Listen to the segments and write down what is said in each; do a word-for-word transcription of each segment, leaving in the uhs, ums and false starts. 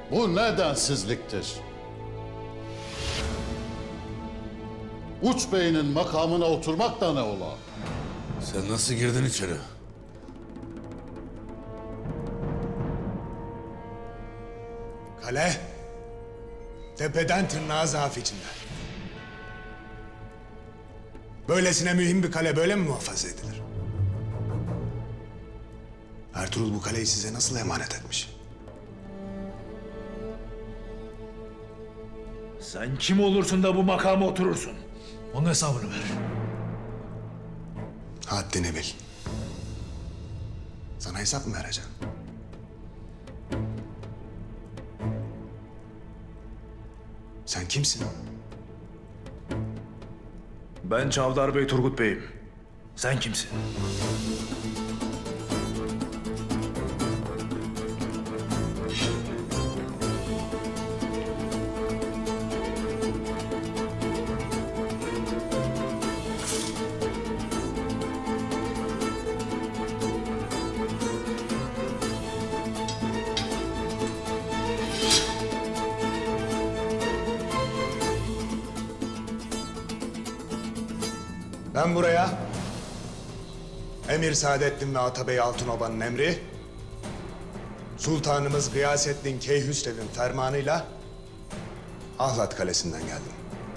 Bu ne densizliktir? Uç beyinin makamına oturmak da ne ola? Sen nasıl girdin içeri? Kale, tepeden tırnağa zaaf içinde. Böylesine mühim bir kale böyle mi muhafaza edilir? Ertuğrul bu kaleyi size nasıl emanet etmiş? Sen kim olursun da bu makama oturursun? Onun hesabını ver. Haddini bil. Sana hesap mı vereceğim? Sen kimsin? Ben Çavdar Bey Turgut Bey'im. Sen kimsin? Ben buraya Emir Saadettin ve Atabey Altınoba'nın emri, Sultanımız Gıyasettin Keyhüsrev'in fermanıyla Ahlat Kalesi'nden geldim.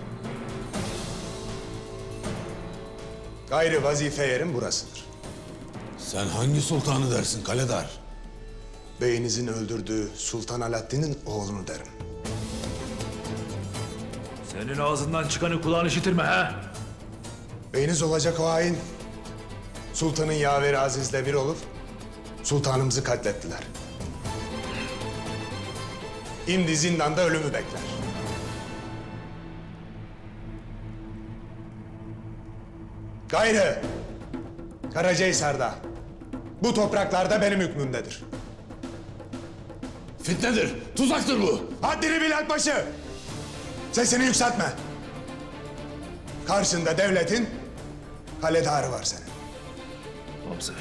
Gayrı vazife yerim burasıdır. Sen hangi sultanı dersin Kaledar? Beyinizin öldürdüğü Sultan Alaaddin'in oğlunu derim. Senin ağzından çıkanı kulağın işitirme ha? Beyiniz olacak o hain, Sultanın yaveri Aziz'le bir olup sultanımızı katlettiler. Şimdi zindanda ölümü bekler. Gayrı Karacahisar'da, bu topraklarda benim hükmümdedir. Fitnedir, tuzaktır bu. Haddini bil Alpbaşı! Sesini yükseltme. Karşında devletin kaledarı var senin. Hamza.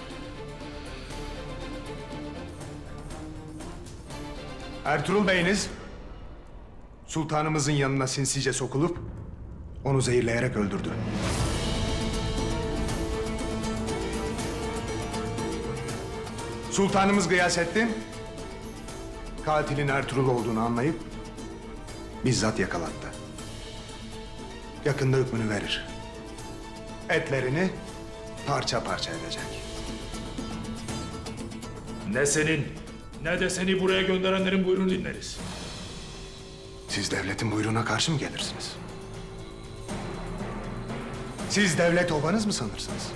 Ertuğrul Bey'iniz sultanımızın yanına sinsice sokulup onu zehirleyerek öldürdü. Sultanımız Gıyasettin katilin Ertuğrul olduğunu anlayıp bizzat yakalattı. Yakında hükmünü verir. Etlerini parça parça edecek. Ne senin ne de seni buraya gönderenlerin buyruğunu dinleriz. Siz devletin buyruğuna karşı mı gelirsiniz? Siz devlet obanız mı sanırsınız?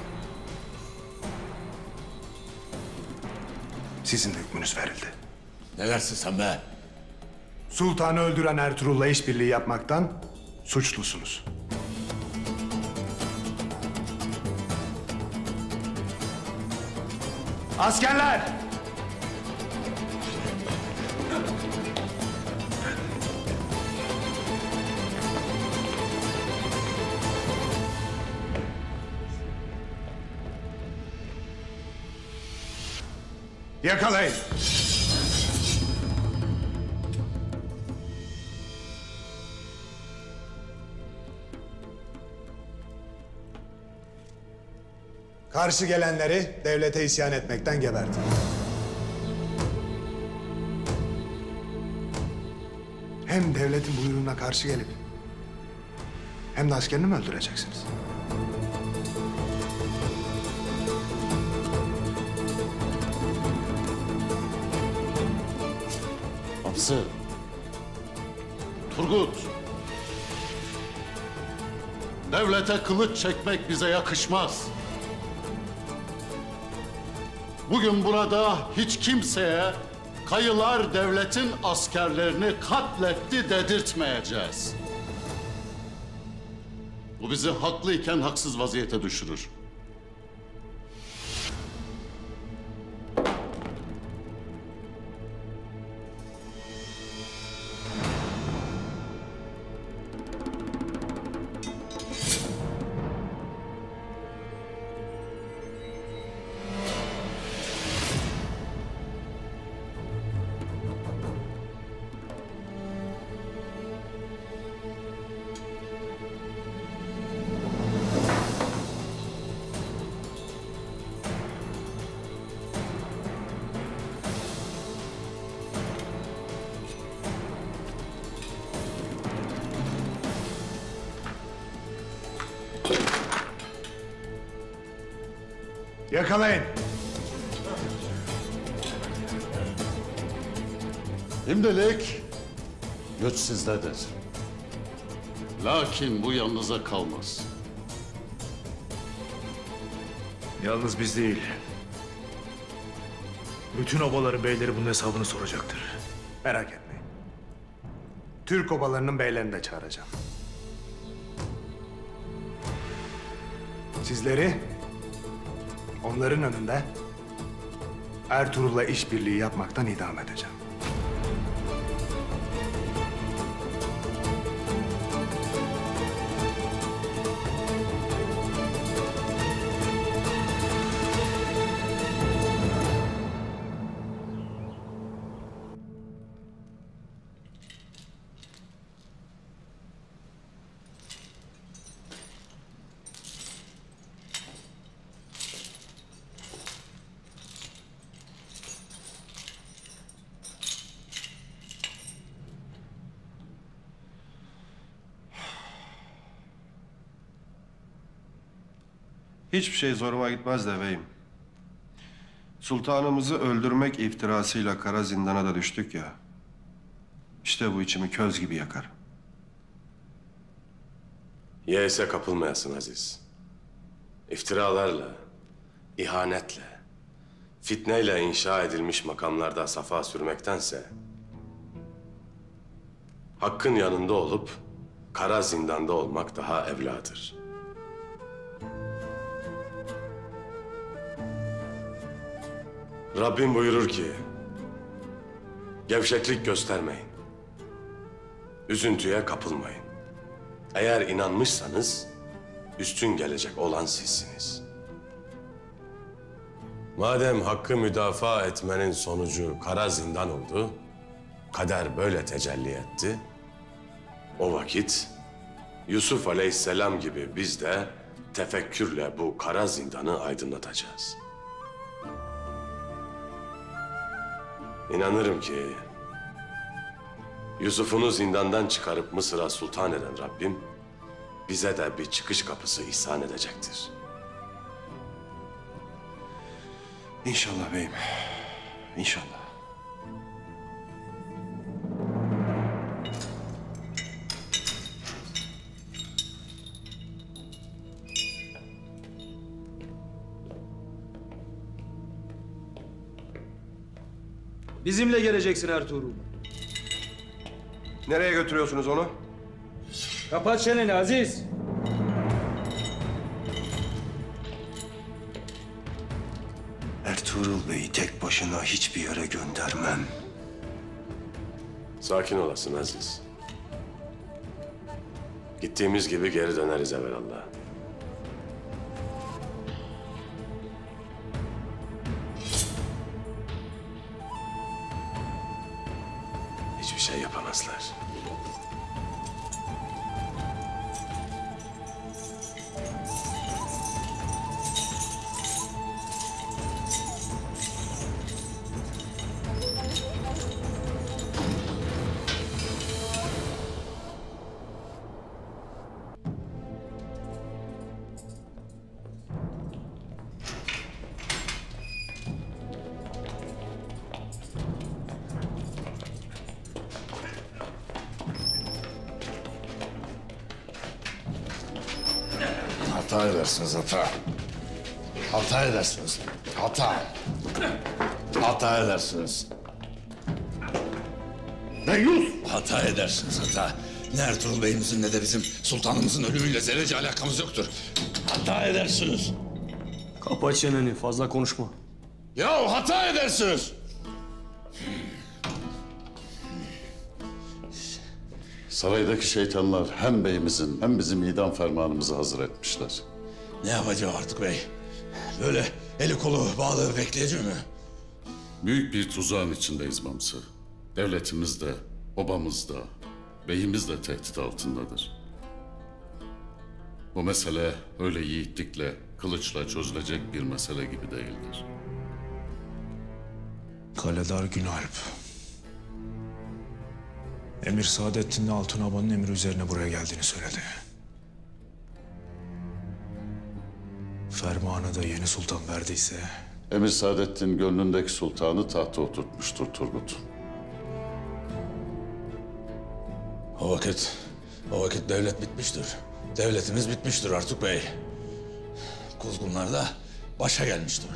Sizin de hükmünüz verildi. Ne dersin sen be? Sultanı öldüren Ertuğrul'la işbirliği yapmaktan suçlusunuz. Askerler! Yakalayın. Karşı gelenleri devlete isyan etmekten gebertin. Hem devletin buyruğuna karşı gelip hem de askerini mi öldüreceksiniz? Hamsı, Turgut, devlete kılıç çekmek bize yakışmaz. Bugün burada hiç kimseye kayılar devletin askerlerini katletti dedirtmeyeceğiz. Bu bizi haklıyken haksız vaziyete düşürür. Yakalayın. Şimdilik güç sizdedir. Lakin bu yanınıza kalmaz. Yalnız biz değil. Bütün obaların beyleri bunun hesabını soracaktır. Merak etmeyin. Türk obalarının beylerini de çağıracağım. Sizleri onların önünde Ertuğrul'la işbirliği yapmaktan idam edeceğim. Hiçbir şey zoruma gitmez de beyim. Sultanımızı öldürmek iftirasıyla kara zindana da düştük ya. İşte bu içimi köz gibi yakar. Yeğse kapılmayasın Aziz. İftiralarla, ihanetle, fitneyle inşa edilmiş makamlarda safa sürmektense hakkın yanında olup kara zindanda olmak daha evladır. Rabbim buyurur ki, gevşeklik göstermeyin, üzüntüye kapılmayın. Eğer inanmışsanız, üstün gelecek olan sizsiniz. Madem hakkı müdafaa etmenin sonucu kara zindan oldu, kader böyle tecelli etti, o vakit Yusuf Aleyhisselam gibi biz de tefekkürle bu kara zindanı aydınlatacağız. İnanırım ki Yusuf'unu zindandan çıkarıp Mısır'a sultan eden Rabbim bize de bir çıkış kapısı ihsan edecektir. İnşallah beyim. İnşallah. Bizimle geleceksin Ertuğrul. Nereye götürüyorsunuz onu? Kapat çeneni Aziz. Ertuğrul Bey'i tek başına hiçbir yere göndermem. Sakin olasın Aziz. Gittiğimiz gibi geri döneriz evelallah. Hiçbir şey yapamazlar. Hata edersiniz hata. Hata edersiniz. Hata. Hata edersiniz. Deyyus! Hata edersiniz hata. Ne Ertuğrul Bey'imizin ne de bizim sultanımızın ölümüyle zerrece alakamız yoktur. Hata edersiniz. Kapat çeneni, fazla konuşma. Ya hata edersiniz. Saraydaki şeytanlar hem beyimizin hem bizim idam fermanımızı hazır etmişler. Ne yapacağım artık bey? Böyle eli kolu bağlı bekleyeceğim mi? Büyük bir tuzağın içindeyiz Mamsı. Devletimiz de, obamız da, beyimiz de tehdit altındadır. Bu mesele öyle yiğitlikle, kılıçla çözülecek bir mesele gibi değildir. Kaledar Günalp. Emir Saadettin'le Altunaban'ın emri üzerine buraya geldiğini söyledi. Fermanı da yeni sultan verdiyse... Emir Saadettin gönlündeki sultanı tahta oturtmuştur Turgut. O vakit, o vakit devlet bitmiştir. Devletimiz bitmiştir Artuk Bey. Kuzgunlar da başa gelmiştir.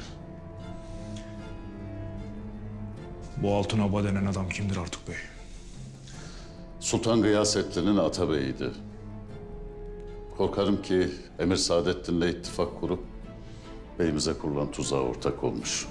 Bu Altın Oba denen adam kimdir Artuk Bey? Sultan Gıyasettin'in atabeyiydi. Korkarım ki Emir Saadettin'le ittifak kurup beyimize kurulan tuzağa ortak olmuş.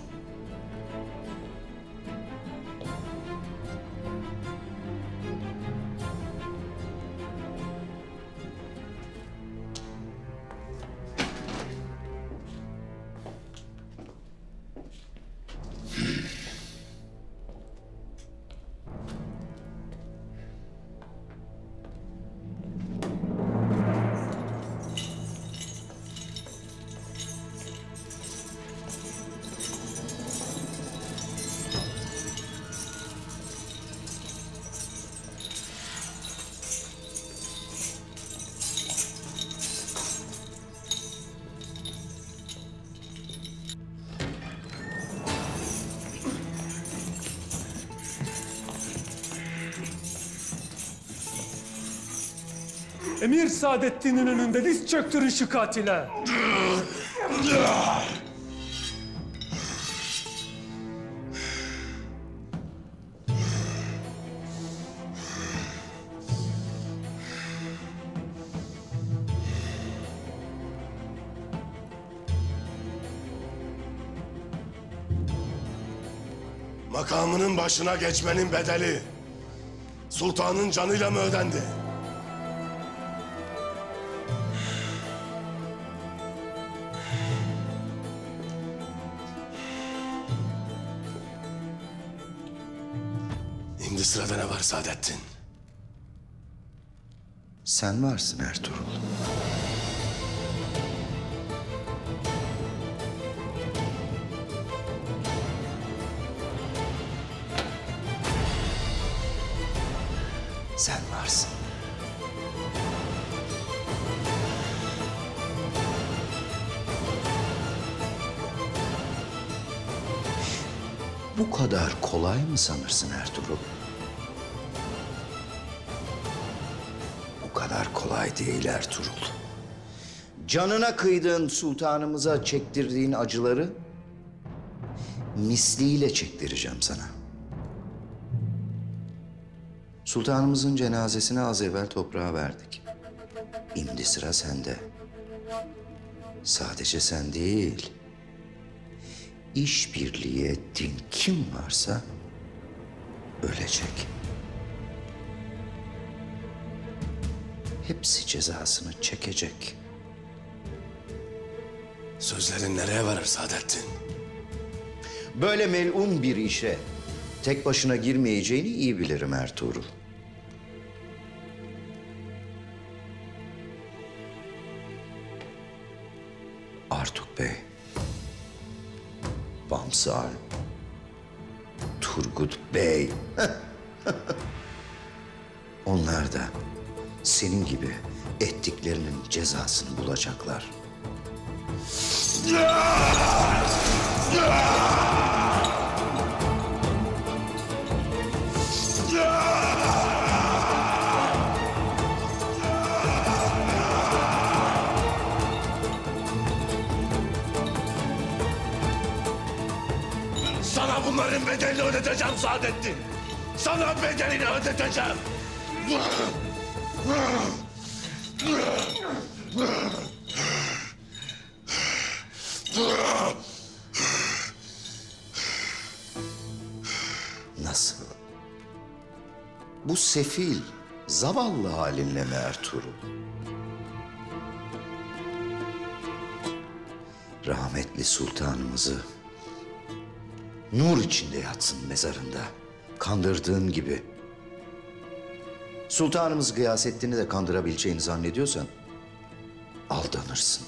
Emir Saadettin'in önünde diz çöktürün şu katile. Makamının başına geçmenin bedeli sultanın canıyla mı ödendi? Şimdi sırada ne var Saadettin? Sen varsın Ertuğrul. Sen varsın. Bu kadar kolay mı sanırsın Ertuğrul? Bu kadar kolay değil Ertuğrul. Canına kıydığın sultanımıza çektirdiğin acıları misliyle çektireceğim sana. Sultanımızın cenazesini az evvel toprağa verdik. Şimdi sıra sende. Sadece sen değil, işbirliği ettiğin kim varsa ölecek. Hepsi cezasını çekecek. Sözlerin nereye varır Saadettin? Böyle melun bir işe tek başına girmeyeceğini iyi bilirim Ertuğrul. Artuk Bey, Bamsal, Turgut Bey. Onlar da senin gibi ettiklerinin cezasını bulacaklar. Sana bunların bedelini ödeteceğim Saadettin. Sana bedelini ödeteceğim. Nasıl? Bu sefil, zavallı halinle mi Ertuğrul? Rahmetli sultanımızı nur içinde yatsın mezarında, kandırdığın gibi. Sultanımız Gıyasettin'i de kandırabileceğini zannediyorsan aldanırsın.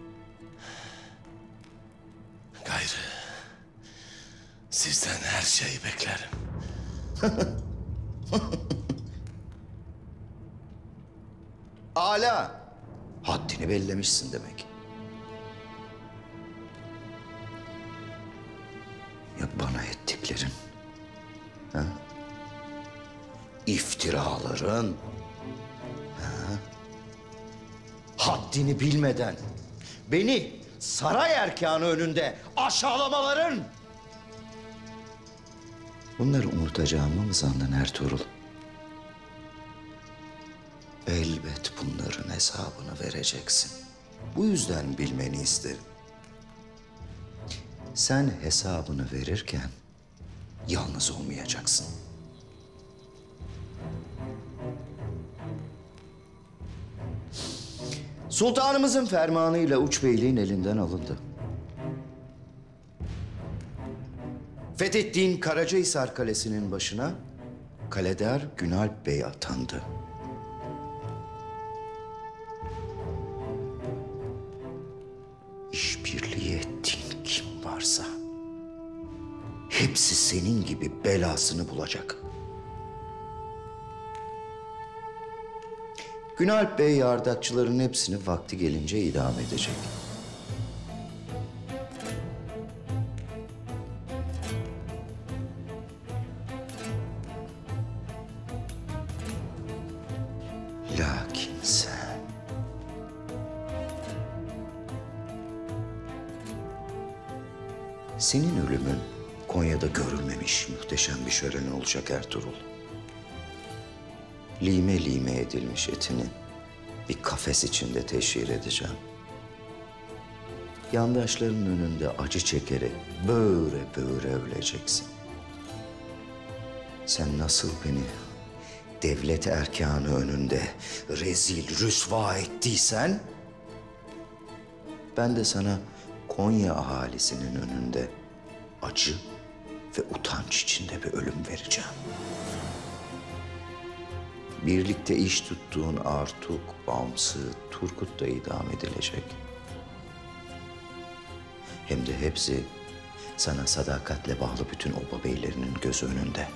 Gayrı sizden her şeyi beklerim. Âlâ, haddini bellemişsin demek. aşağılamaların, ha? Haddini bilmeden beni saray erkanı önünde aşağılamaların, bunları unutacağımı mı sandın Ertuğrul? Elbet bunların hesabını vereceksin. Bu yüzden bilmeni isterim. Sen hesabını verirken yalnız olmayacaksın. Sultanımızın fermanıyla Uç Beyliğin elinden alındı. Fethettiğin Karacahisar Kalesi'nin başına Kaleder Günalp Bey atandı. İşbirliği ettiğin kim varsa hepsi senin gibi belasını bulacak. Günalp Bey yardakçıların hepsini vakti gelince idam edecek. Lakin sen senin ölümün Konya'da görülmemiş muhteşem bir şölen olacak Ertuğrul. Lime lime edilmiş etini bir kafes içinde teşhir edeceğim. Yandaşların önünde acı çekerek böyle böyle öleceksin. Sen nasıl beni devlet erkanı önünde rezil rüsva ettiysen, ben de sana Konya ahalisinin önünde acı ve utanç içinde bir ölüm vereceğim. Birlikte iş tuttuğun Artuk, Bamsı, Turgut da idam edilecek. Hem de hepsi sana sadakatle bağlı bütün oba beylerinin gözü önünde.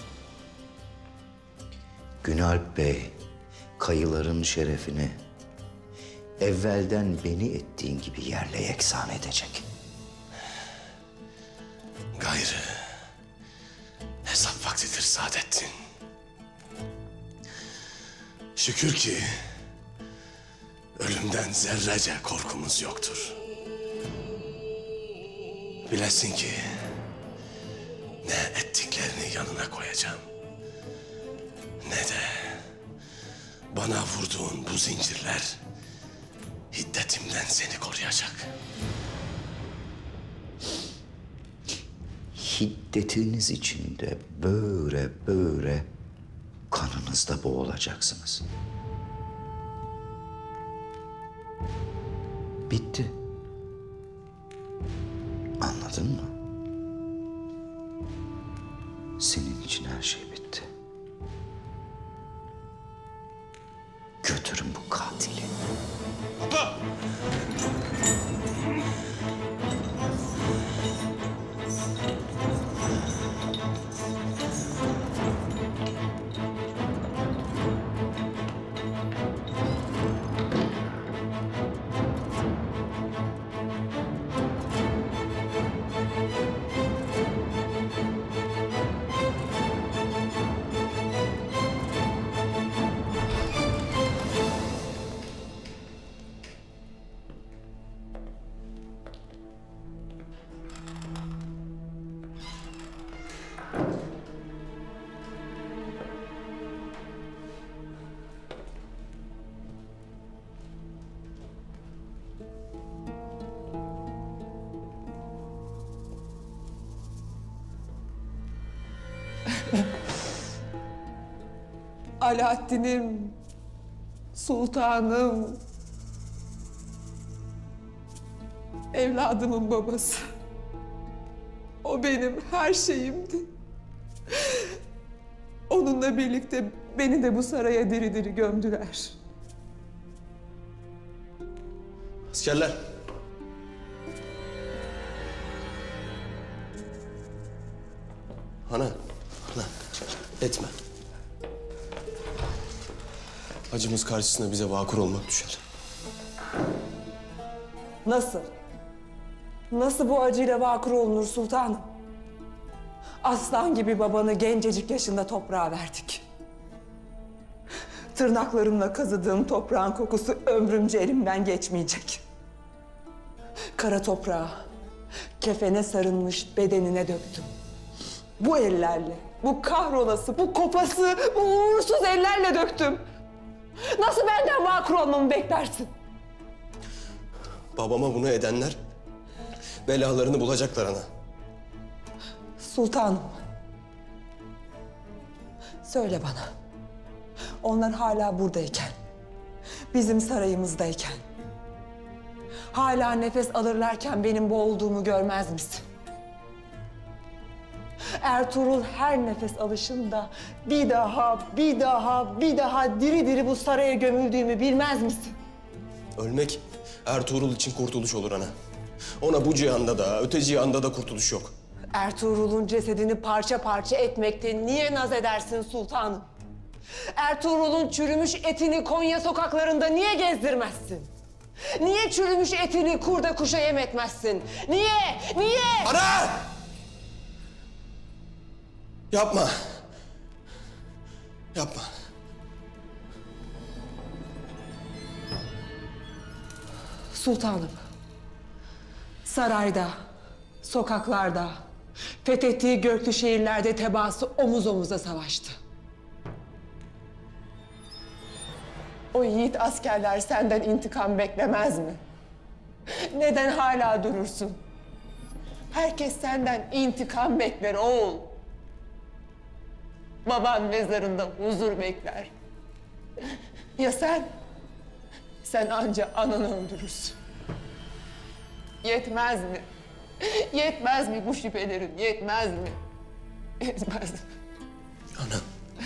Günalp Bey, kayıların şerefini evvelden beni ettiğin gibi yerle yeksan edecek. Gayrı hesap vaktidir Saadettin. Şükür ki ölümden zerrece korkumuz yoktur. Bilesin ki ne ettiklerini yanına koyacağım, ne de bana vurduğun bu zincirler hiddetimden seni koruyacak. Hiddetiniz içinde böyle böyle kanınızda boğulacaksınız. Bitti. Anladın mı? Senin için her şey bitti. Götürün bu katili. Baba! Alaaddin'im, sultanım, evladımın babası. O benim her şeyimdi. Onunla birlikte beni de bu saraya diri diri gömdüler. Askerler. Ana, ana etme. Acımız karşısında bize vakur olmak düşer. Nasıl? Nasıl bu acıyla vakur olunur sultanım? Aslan gibi babanı gencecik yaşında toprağa verdik. Tırnaklarımla kazıdığım toprağın kokusu ömrümce elimden geçmeyecek. Kara toprağı kefene sarılmış bedenine döktüm. Bu ellerle, bu kahrolası, bu kopası, bu uğursuz ellerle döktüm. Nasıl benden vakur olmamı beklersin? Babama bunu edenler belalarını bulacaklar ana. Sultanım, söyle bana. Onlar hala buradayken, bizim sarayımızdayken, hala nefes alırlarken benim boğulduğumu görmez misin? Ertuğrul her nefes alışında bir daha, bir daha, bir daha diri diri bu saraya gömüldüğümü bilmez misin? Ölmek Ertuğrul için kurtuluş olur ana. Ona bu cihanda da, öte cihanda da kurtuluş yok. Ertuğrul'un cesedini parça parça etmekte niye naz edersin sultanım? Ertuğrul'un çürümüş etini Konya sokaklarında niye gezdirmezsin? Niye çürümüş etini kurda kuşa yem etmezsin? Niye? Niye? Ana! Yapma. Yapma. Sultanım, sarayda, sokaklarda, fethettiği göklü şehirlerde tebaası omuz omuza savaştı. O yiğit askerler senden intikam beklemez mi? Neden hala durursun? Herkes senden intikam bekler oğul. Baban mezarında huzur bekler. Ya sen? Sen anca ananı öldürürsün. Yetmez mi? Yetmez mi bu şüphelerin? Yetmez mi? Yetmez mi? Ana.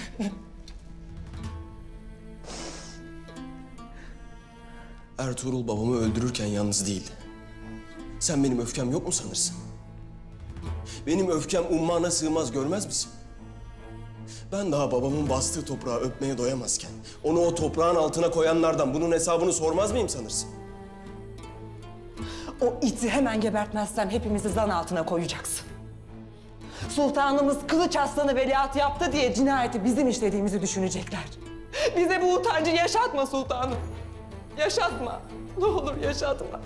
Ertuğrul babamı öldürürken yalnız değildi. Sen benim öfkem yok mu sanırsın? Benim öfkem ummana sığmaz görmez misin? Ben daha babamın bastığı toprağı öpmeye doyamazken onu o toprağın altına koyanlardan bunun hesabını sormaz mıyım sanırsın? O iti hemen gebertmezsem hepimizi zan altına koyacaksın. Sultanımız Kılıç Arslan'ı veliaht yaptı diye cinayeti bizim işlediğimizi düşünecekler. Bize bu utancı yaşatma sultanım. Yaşatma. Ne olur yaşatma.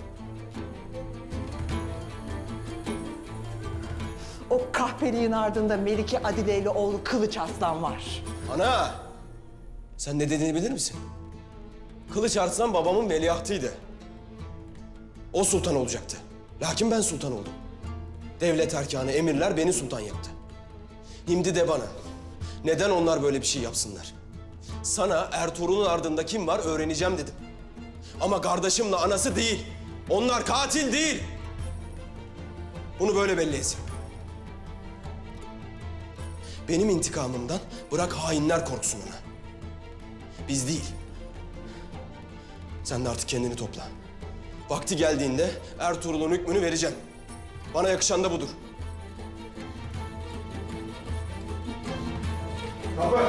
O kahpeliğin ardında Melike Adile ile oğlu Kılıç Arslan var. Ana! Sen ne dediğini bilir misin? Kılıç Arslan babamın veliahtıydı. O sultan olacaktı. Lakin ben sultan oldum. Devlet erkanı, emirler beni sultan yaptı. Şimdi de bana, neden onlar böyle bir şey yapsınlar? Sana Ertuğrul'un ardında kim var öğreneceğim dedim. Ama kardeşimle anası değil. Onlar katil değil. Bunu böyle belli etsin. Benim intikamımdan bırak hainler korksun ona. Biz değil. Sen de artık kendini topla. Vakti geldiğinde Ertuğrul'un hükmünü vereceğim. Bana yakışan da budur. Kapı!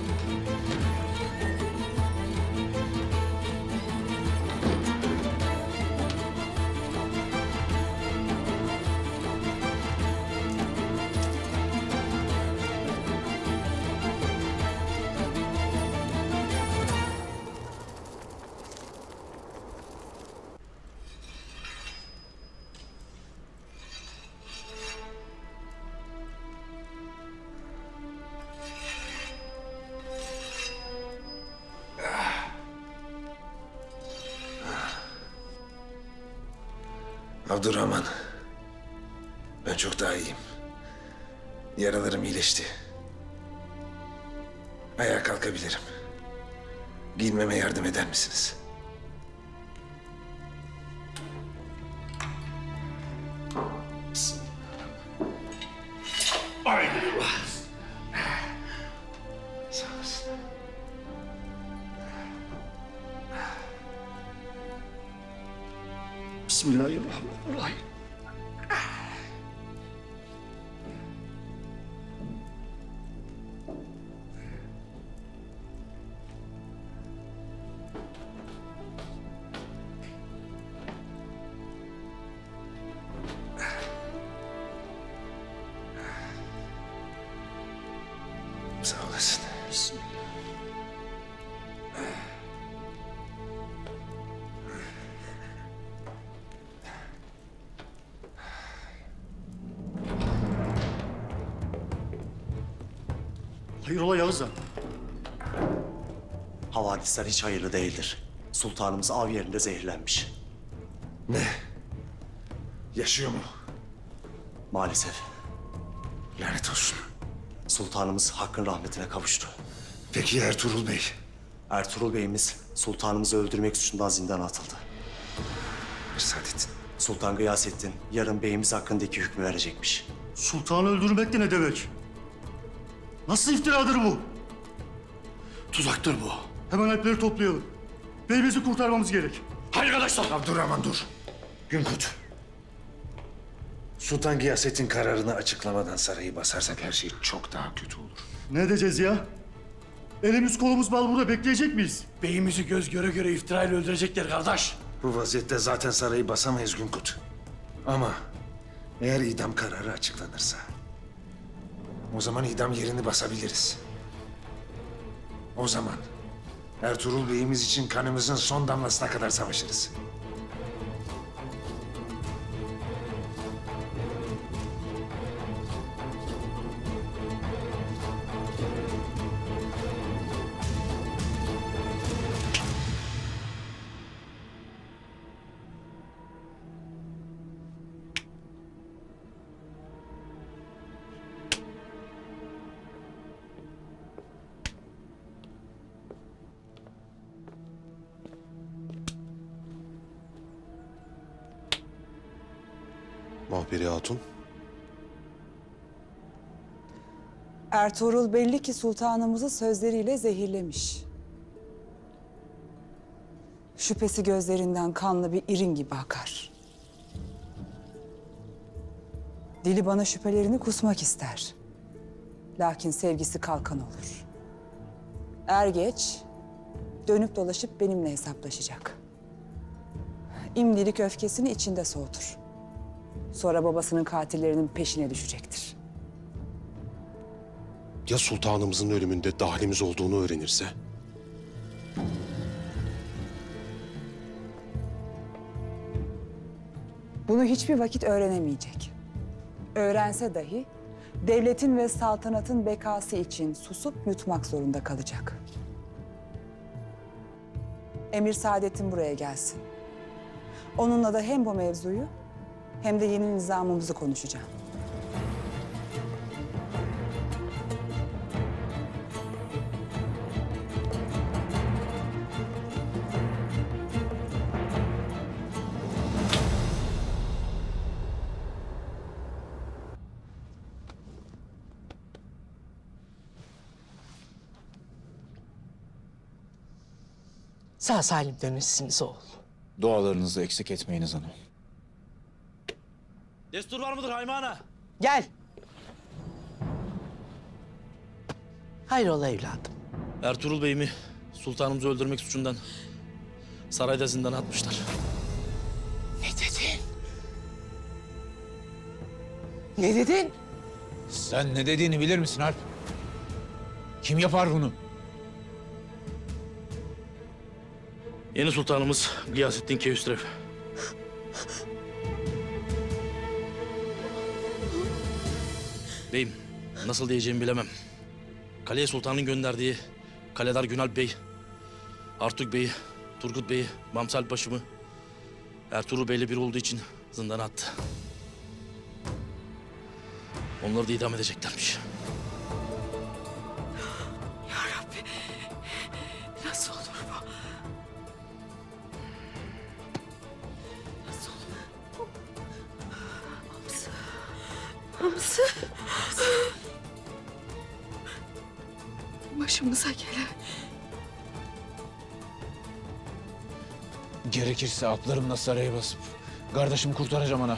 Abdurrahman, ben çok daha iyiyim. Yaralarım iyileşti. Ayağa kalkabilirim. Giyinmeme yardım eder misiniz? Ay Allah. Sağ olasın. Bismillahirrahmanirrahim. Sağ olasın. Bismillah. Hayrola Yağız'a? Havadisler hiç hayırlı değildir. Sultanımız av yerinde zehirlenmiş. Ne? Yaşıyor mu? Maalesef. Lanet olsun. Sultanımız Hakk'ın rahmetine kavuştu. Peki Ertuğrul Bey? Ertuğrul Bey'imiz sultanımızı öldürmek suçundan zindana atıldı. Emir Saadettin. Sultan Gıyasettin yarın beyimiz hakkındaki hükmü verecekmiş. Sultanı öldürmek de ne demek? Nasıl iftiradır bu? Tuzaktır bu. Hemen alpleri toplayalım. Beyimizi kurtarmamız gerek. Hayır arkadaşlar. Abdurrahman dur. Günkut. Sultan Gıyasettin kararını açıklamadan sarayı basarsak her şey çok daha kötü olur. Ne edeceğiz ya? Elimiz kolumuz bal burada bekleyecek miyiz? Beyimizi göz göre göre iftirayla öldürecekler kardeş. Bu vaziyette zaten sarayı basamayız Günkut. Ama eğer idam kararı açıklanırsa o zaman idam yerini basabiliriz. O zaman Ertuğrul Bey'imiz için kanımızın son damlasına kadar savaşırız. Mahperi Hatun. Ertuğrul belli ki sultanımızı sözleriyle zehirlemiş. Şüphesi gözlerinden kanlı bir irin gibi akar. Dili bana şüphelerini kusmak ister. Lakin sevgisi kalkan olur. Er geç dönüp dolaşıp benimle hesaplaşacak. İmdilik öfkesini içinde soğutur. Sonra babasının katillerinin peşine düşecektir. Ya sultanımızın ölümünde dahlimiz olduğunu öğrenirse? Bunu hiçbir vakit öğrenemeyecek. Öğrense dahi devletin ve saltanatın bekası için susup yutmak zorunda kalacak. Emir Saadettin buraya gelsin. Onunla da hem bu mevzuyu hem de yeni nizamımızı konuşacağım. Sağ salim dönüşsünüz oğul. Dualarınızı eksik etmeyiniz hanım. Destur var mıdır Haymana? Gel. Hayrola evladım. Ertuğrul Bey'imi sultanımızı öldürmek suçundan sarayda zindana atmışlar. Ne dedin? Ne dedin? Sen ne dediğini bilir misin Alp? Kim yapar bunu? Yeni sultanımız Gıyasettin Keyhüsrev. Beyim, nasıl diyeceğimi bilemem. Kaleye sultanın gönderdiği Kaledar Günalp Bey, Artuk Bey'i, Turgut Bey'i, Mamsal Paşa'mı Ertuğrul Bey'le bir olduğu için zindana attı. Onları da idam edeceklermiş. Ya Rabbi, nasıl olur bu? Nasıl olur? Hamsı, Hamsı. Başımıza gelen. Gerekirse atlarımla saraya basıp kardeşimi kurtaracağım ana.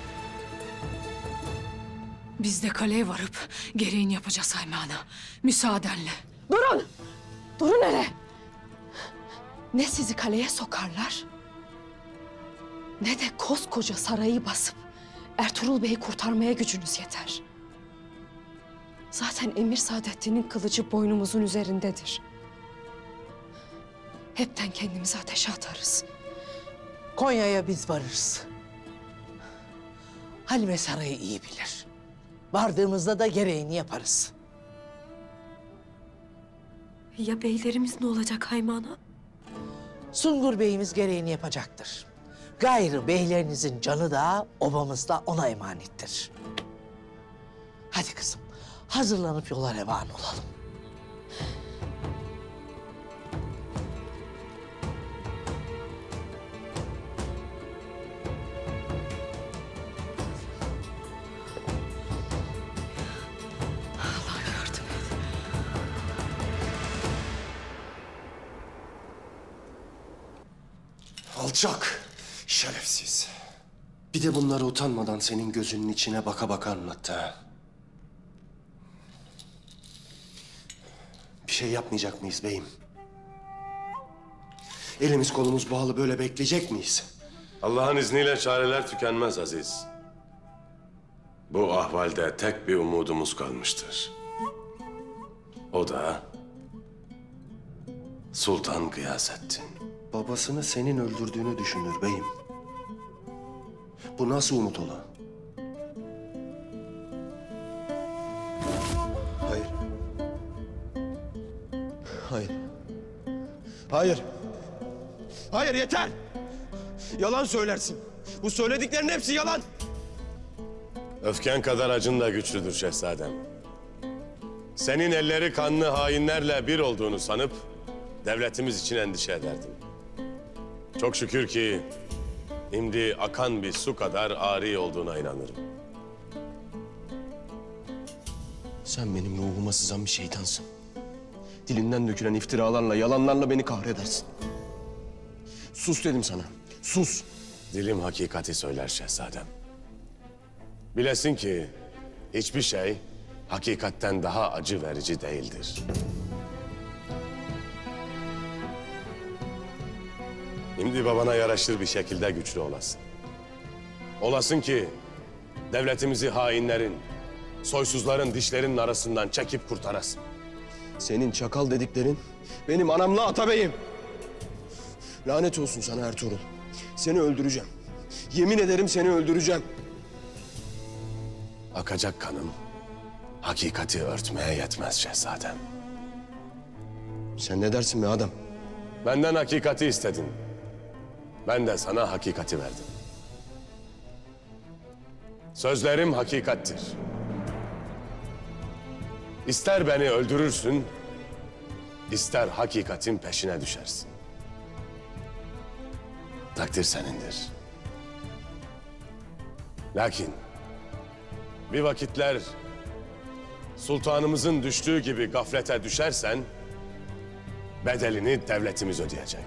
Biz de kaleye varıp gereğini yapacağız Haymana. Müsaadenle. Durun! Durun hele! Ne sizi kaleye sokarlar, ne de koskoca sarayı basıp Ertuğrul Bey'i kurtarmaya gücünüz yeter. Zaten Emir Saadettin'in kılıcı boynumuzun üzerindedir. Hepten kendimizi ateşe atarız. Konya'ya biz varırız. Halime Sarayı iyi bilir. Vardığımızda da gereğini yaparız. Ya beylerimiz ne olacak Hayme Ana? Sungur Bey'imiz gereğini yapacaktır. Gayrı beylerinizin canı da obamız da ona emanettir. Hadi kızım, hazırlanıp yola revan olalım. Alçak, şerefsiz. Bir de bunları utanmadan senin gözünün içine baka baka anlattı ha. Bir şey yapmayacak mıyız beyim? Elimiz kolumuz bağlı böyle bekleyecek miyiz? Allah'ın izniyle çareler tükenmez Aziz. Bu ahvalde tek bir umudumuz kalmıştır. O da Sultan Gıyasettin. Babasını senin öldürdüğünü düşünür beyim. Bu nasıl umut ola? Hayır. Hayır. Hayır. Hayır yeter. Yalan söylersin. Bu söylediklerin hepsi yalan. Öfken kadar acın da güçlüdür şehzadem. Senin elleri kanlı hainlerle bir olduğunu sanıp devletimiz için endişe ederdim. Çok şükür ki şimdi akan bir su kadar ari olduğuna inanırım. Sen benim ruhuma sızan bir şeytansın. Dilinden dökülen iftiralarla, yalanlarla beni kahredersin. Sus dedim sana, sus. Dilim hakikati söyler şehzadem. Bilesin ki hiçbir şey hakikatten daha acı verici değildir. Şimdi babana yaraşır bir şekilde güçlü olasın. Olasın ki devletimizi hainlerin, soysuzların dişlerinin arasından çekip kurtarasın. Senin çakal dediklerin benim anamla atabeyim. Lanet olsun sana Ertuğrul. Seni öldüreceğim. Yemin ederim seni öldüreceğim. Akacak kanım hakikati örtmeye yetmez şehzadem. Sen ne dersin be adam? Benden hakikati istedin. Ben de sana hakikati verdim. Sözlerim hakikattir. İster beni öldürürsün, ister hakikatin peşine düşersin. Takdir senindir. Lakin bir vakitler sultanımızın düştüğü gibi gaflete düşersen bedelini devletimiz ödeyecek.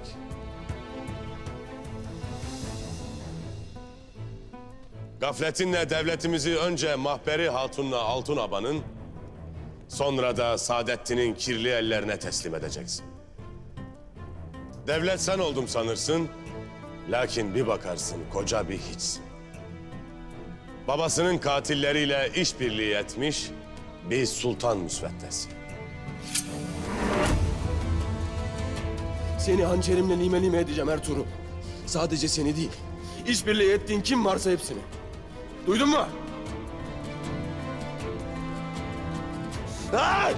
Gafletinle devletimizi önce Mahperi Hatun'la Altun Aba'nın, sonra da Saadettin'in kirli ellerine teslim edeceksin. Devlet sen oldum sanırsın, lakin bir bakarsın koca bir hiçsin. Babasının katilleriyle işbirliği etmiş bir sultan müsveddesi. Seni hançerimle lime lime edeceğim Ertuğrul. Sadece seni değil, işbirliği ettiğin kim varsa hepsini. Duydun mu? Ay!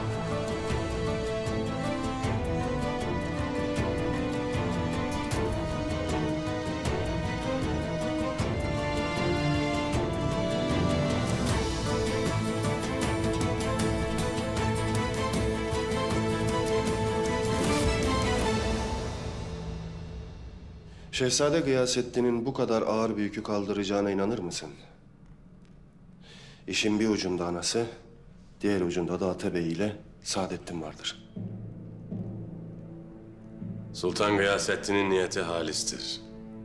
Şehzade Gıyasettin'in bu kadar ağır bir yükü kaldıracağına inanır mısın? İşin bir ucunda anası, diğer ucunda da Atabey ile Saadettin vardır. Sultan Gıyasettin'in niyeti halistir.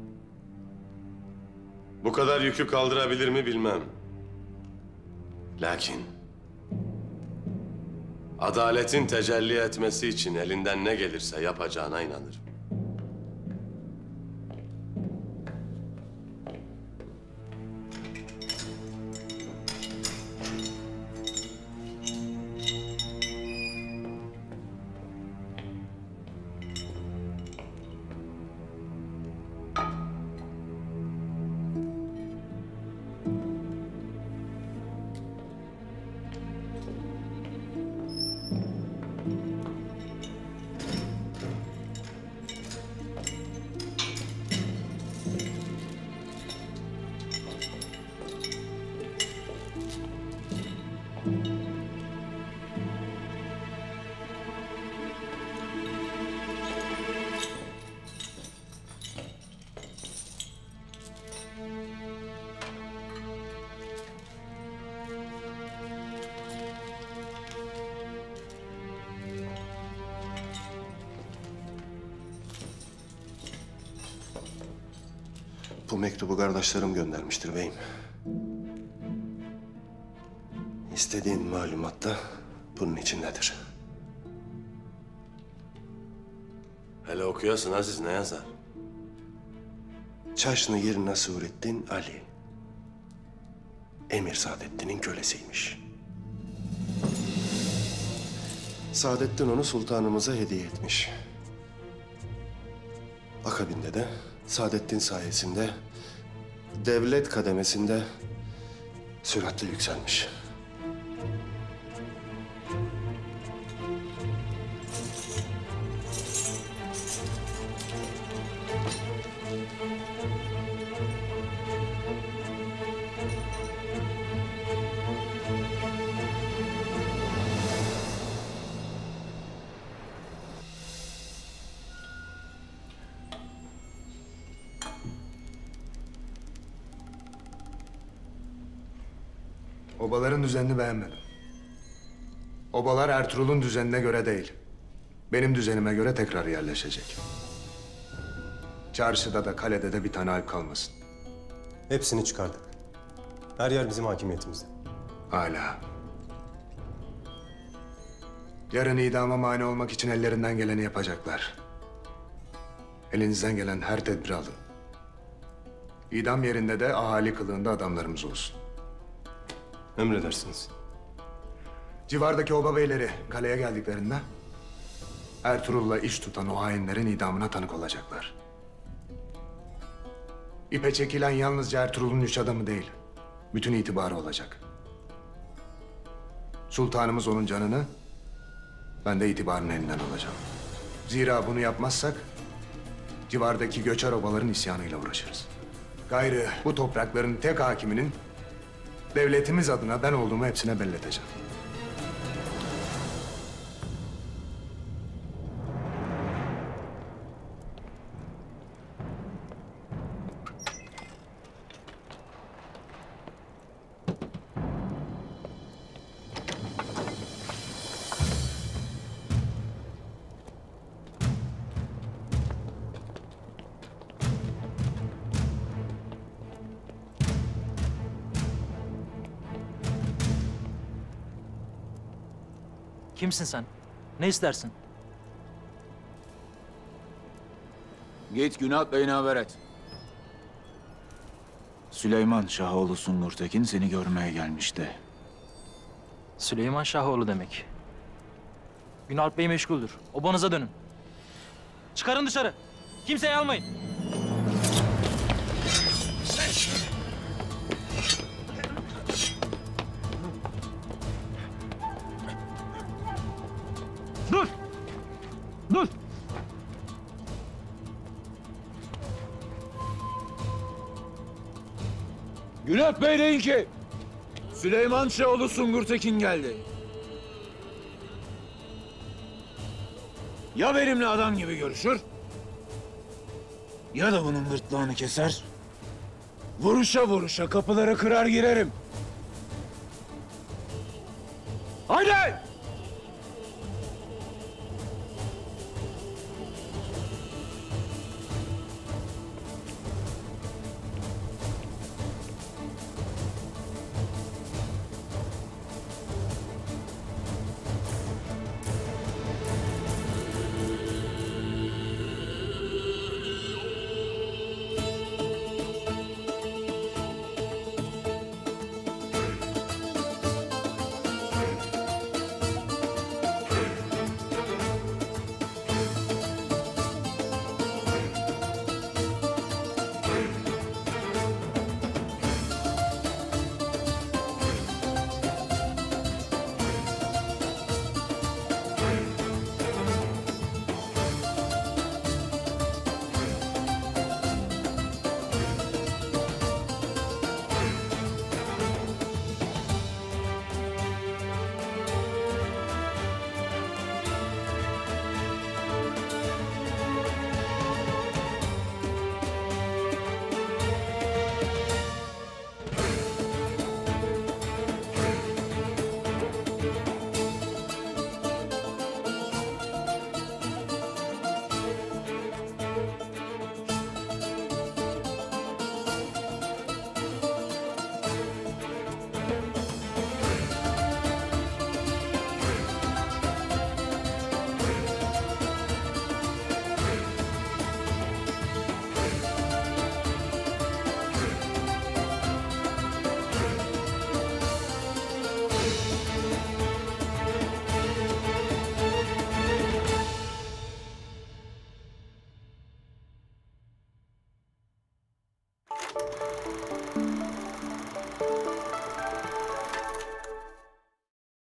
Bu kadar yükü kaldırabilir mi bilmem. Lakin adaletin tecelli etmesi için elinden ne gelirse yapacağına inanırım. Bu mektubu kardeşlerim göndermiştir beyim. İstediğin malumat da bunun içindedir. Hele okuyasın Aziz, ne yazar? Çaşnı yerine Surettin Ali. Emir Saadettin'in kölesiymiş. Saadettin onu sultanımıza hediye etmiş. Akabinde de Saadettin sayesinde devlet kademesinde süratle yükselmiş. Obaların düzenini beğenmedim. Obalar Ertuğrul'un düzenine göre değil, benim düzenime göre tekrar yerleşecek. Çarşıda da kalede de bir tane alp kalmasın. Hepsini çıkardık. Her yer bizim hakimiyetimizde. Hala. Yarın idama mani olmak için ellerinden geleni yapacaklar. Elinizden gelen her tedbiri alın. İdam yerinde de ahali kılığında adamlarımız olsun. Emredersiniz. Civardaki oba beyleri kaleye geldiklerinde Ertuğrul'la iş tutan o hainlerin idamına tanık olacaklar. İpe çekilen yalnızca Ertuğrul'un üç adamı değil, bütün itibarı olacak. Sultanımız onun canını, ben de itibarını elinden alacağım. Zira bunu yapmazsak civardaki göçer obaların isyanıyla uğraşırız. Gayrı bu toprakların tek hakiminin devletimiz adına ben olduğumu hepsine belleteceğim. Kimsin sen? Ne istersin? Git Günalp Bey'ine haber et. Süleyman Şahoğlu Sungurtekin seni görmeye gelmişti. Süleyman Şahoğlu demek. Günalp Bey meşguldür. Obanıza dönün. Çıkarın dışarı. Kimseyi almayın. Dur! Dur! Günalp Bey deyin ki Süleyman Şahoğlu Sungurtekin geldi. Ya benimle adam gibi görüşür ya da bunun gırtlağını keser. Vuruşa vuruşa kapıları kırar girerim. Haydi!